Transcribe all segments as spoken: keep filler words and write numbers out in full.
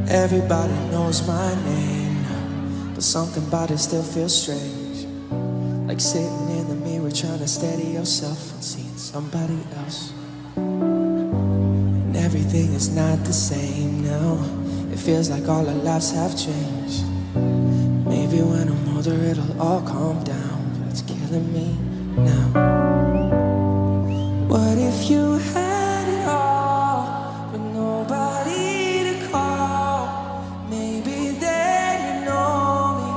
Everybody knows my name, but something about it still feels strange. Like sitting in the mirror trying to steady yourself and seeing somebody else. And everything is not the same now. It feels like all our lives have changed. Maybe when I'm older it'll all calm down, but it's killing me now. What if you had it all with nobody to call? Maybe then you know me.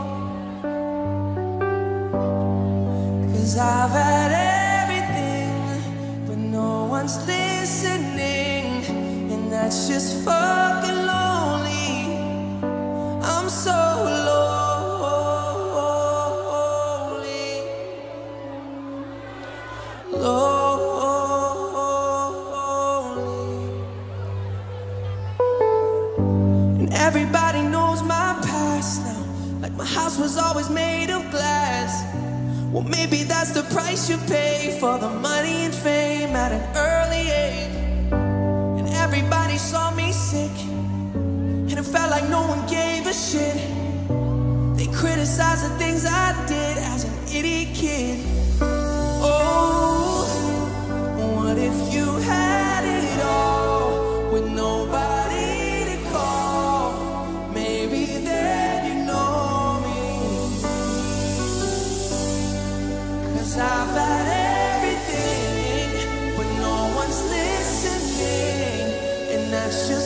'Cause I've had everything, but no one's listening, and that's just fucking lonely. I'm so lonely, lonely. And everybody knows my past now, like my house was always made of glass. Well, maybe that's the price you pay for the money and fame at an early age. And everybody saw me sick, and it felt like no one gave a shit. They criticized the things I did as an idiot kid. Oh, what if you had it all with nobody to call? Maybe then you know me. 'Cause I've had everything, but no one's listening, and that's just